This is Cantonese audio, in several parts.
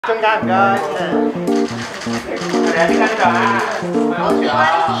中間唔該，嚟啊！邊間度啊？好住啊！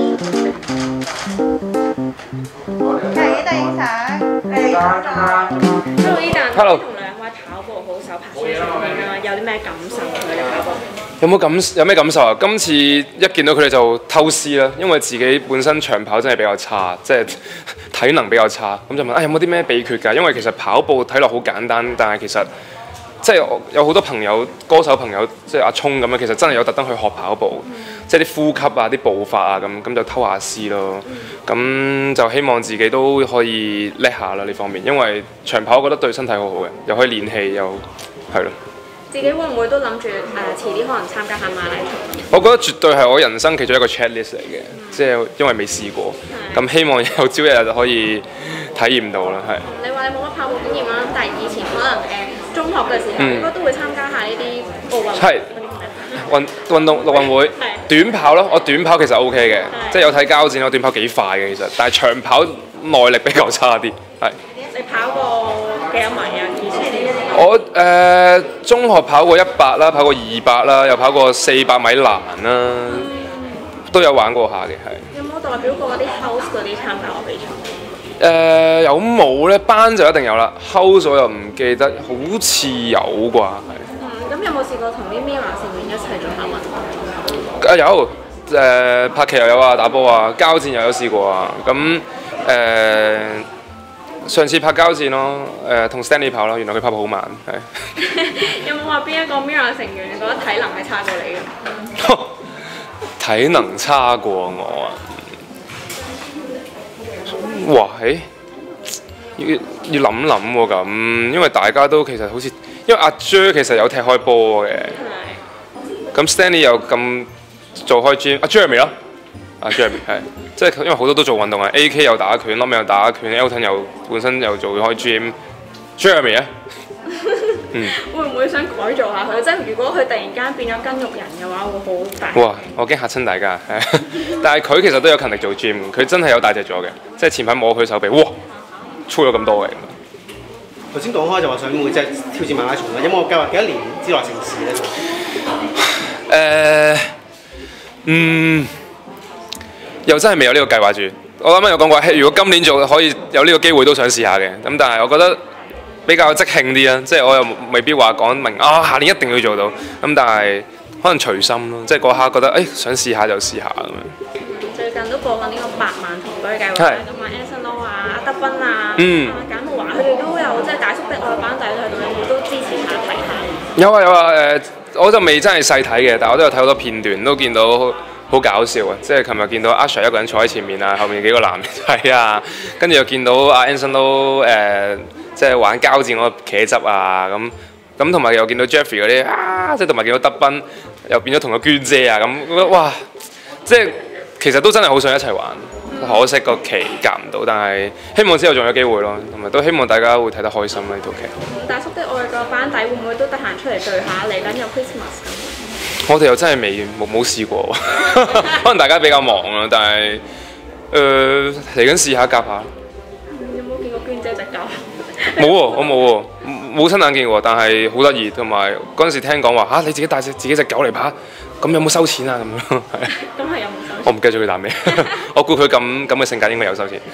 係第影相，嚟 Hello Ethan， Hello 同兩位跑步好手拍攝上面啦，有啲咩感受佢哋跑步？ 有咩感受啊？今次一見到佢哋就偷師啦，因為自己本身長跑真係比較差，即係體能比較差，咁就問有冇啲咩秘訣㗎？因為其實跑步睇落好簡單，但係其實即係有好多朋友、歌手朋友，即係阿聰咁樣，其實真係有特登去學跑步，即係啲呼吸啊、啲步伐啊咁就偷下師咯。咁就希望自己都可以叻下啦呢方面，因為長跑我覺得對身體好好嘅，又可以練氣又係咯。 自己會唔會都諗住遲啲可能參加下馬拉松？ 我覺得絕對係我人生其中一個 checklist 嚟嘅，即係因為未試過，咁希望有朝一日就可以體驗到啦，係。 你話你冇乜跑步經驗啦，但係以前可能中學嘅時候應該都會參加下呢啲奧運係運動陸運會短跑咯，我短跑其實 OK 嘅，即係有睇交戰，我短跑幾快嘅其實，但係長跑耐力比較差啲，係。 你跑過幾多米啊？以前我中學跑過100啦，跑過200啦，又跑過400米欄啦，都有玩過下嘅，係。 有冇代表過嗰啲 house 嗰啲參加過比賽？ 有冇呢？班就一定有啦，house 我又唔記得，好似有啩，係。 咁有冇試過同啲 Mirror 成員一齊做下運動？ 有，拍劇又有啊，打波啊，交戰又有試過啊，咁上次拍交戰咯，同 Stanley 跑咯，原來佢跑步好慢，係。 有冇話邊一個 Mirror 成員你覺得體能係差過你嘅？ 體能差過我啊！哇，要諗諗喎咁，因為大家都其實好似，因為阿 Jer 其實有踢開波嘅，咁 Stanley 又咁做開 gym，阿 Jeremy 咯，阿 Jeremy 係，即係因為好多都做運動啊，AK 又打拳，Lom 又打拳，Elton 又本身又做開 gym，Jeremy 啊， 會唔會想改造下佢？即係如果佢突然間變咗筋肉人嘅話，會好大。 哇！我驚嚇親大家，但係佢其實都有勤力做 gym，佢真係有大隻咗嘅，即係前排摸佢手臂，哇，粗咗咁多嘅。 頭先講開就話想會即係挑戰馬拉松啦，有冇計劃幾多年之內成事咧？ 又真係未有呢個計劃住。我啱啱有講過，如果今年做可以有呢個機會，都想試下嘅。咁但係我覺得比較即興啲啦，即係我又未必話講明下年一定要做到。咁但係可能隨心咯，即係嗰刻覺得想試下就試下咁樣。 最近都播緊呢個100萬同隊計劃啦，咁啊 Anson Lo 啊、阿德斌啊、簡慕華佢哋都有即係大叔的愛班底喺度，有冇都支持下睇下？ 有啊，我就未真係細睇嘅，但係我都有睇好多片段，都見到好搞笑啊！即係琴日見到阿 Sir 一個人坐喺前面啊，後面幾個男睇啊，跟住又見到阿 Anson Lo 即係玩交戰嗰個茄汁啊，咁同埋又見到 Jeffrey 嗰啲即係同埋見到德斌又變咗同個娟姐啊，咁覺得哇！即係其實都真係好想一齊玩，可惜個期夾唔到，但係希望之後仲有機會咯，同埋都希望大家會睇得開心啦呢套劇。 大叔的愛個班底會唔會都得閒出嚟聚下？嚟緊有 Christmas 咁。 我哋又真係冇試過，可能大家比較忙啦，但係嚟緊試下夾下。 有冇見過娟姐隻狗？ 冇喎，我冇喎，冇親眼見過，但係好得意，同埋嗰陣時聽講話你自己帶自己隻狗嚟跑，咁有冇收錢啊？咁樣係。 咁係有冇收錢？ 我唔記得咗佢答咩，我估佢咁嘅性格應該有收錢。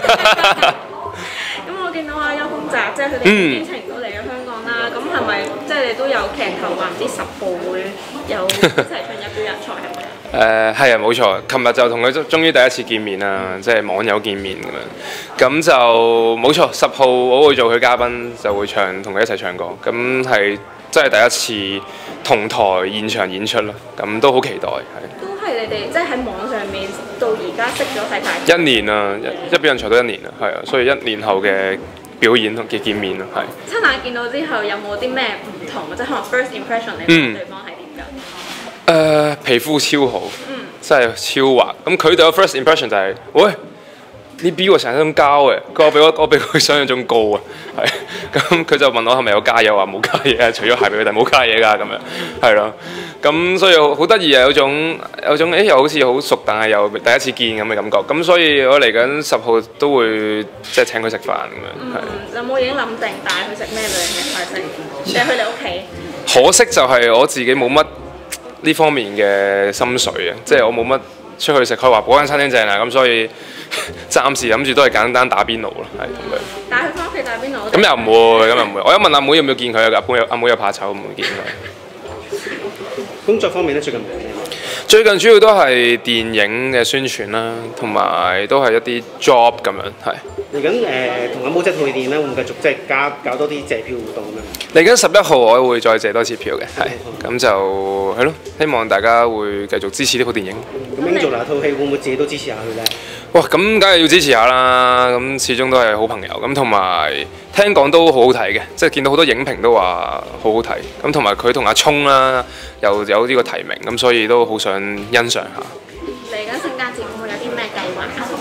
咁我見到阿邱鋒澤即係佢哋邀請到嚟咗香港啦，咁係咪即係你都有劇透話唔知10部會有一齊進入表演賽係咪？ 係啊，冇錯。琴日就同佢終於第一次見面啦，即係網友見面咁樣。咁就冇錯，10號我會做佢嘉賓，就會同佢一齊唱歌。咁係真係第一次同台現場演出咯，咁都好期待係。 都係你哋即係喺網上面到而家識咗睇大 1年啊，一表人才都1年啦，係啊，所以1年後嘅表演同嘅見面咯，係。 親眼見到之後有冇啲咩唔同？即係可能 first impression 你覺得對方係點㗎？ 皮膚超好，真係超滑。咁佢對我 first impression 就係，喂，你比我想象中高嘅，我比佢想象中高啊，係。咁佢就問我係咪有加嘢，話冇加嘢啊，除咗鞋俾佢，但係冇加嘢㗎，咁樣係咯。咁所以好得意啊，有種又好似好熟，但係又第一次見咁嘅感覺。咁所以我嚟緊10號都會即係請佢食飯咁樣。 有冇已經諗定帶佢食咩類型嘅菜式？定係去你屋企？ 可惜就係我自己冇乜呢方面嘅心水啊，即係我冇乜出去食開話嗰間餐廳正啊，咁所以暫時諗住都係簡單打邊爐咯，係咁樣。 帶佢翻屋企打邊爐？ 咁又唔會，咁又唔會。我一問阿妹要唔要見佢啊，阿妹又怕醜，唔會見佢。 工作方面咧，最近忙咩？ 最近主要都係電影嘅宣傳啦，同埋都係一啲 job 咁樣，係。 嚟緊同阿毛仔套戲電影咧，會唔會繼續即係搞多啲借票活動咁樣？ 嚟緊11號我會再借多次票嘅，係。咁就係咯，希望大家會繼續支持呢套電影。 咁 Angela 套戲會唔會自己都支持下佢咧？ 哇！咁梗係要支持下啦，咁始終都係好朋友，咁同埋聽講都好好睇嘅，即係見到好多影評都話好好睇，咁同埋佢同阿聰啦又有呢個提名，咁所以都好想欣賞下。 嚟緊聖誕節會唔會有啲咩計劃啊？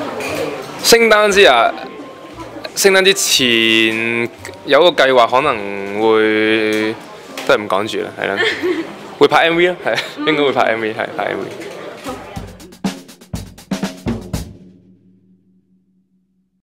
聖誕節前有個計劃，可能會都係唔講住啦，係啦，會拍 MV 咯，係應該會拍 MV，係拍 MV。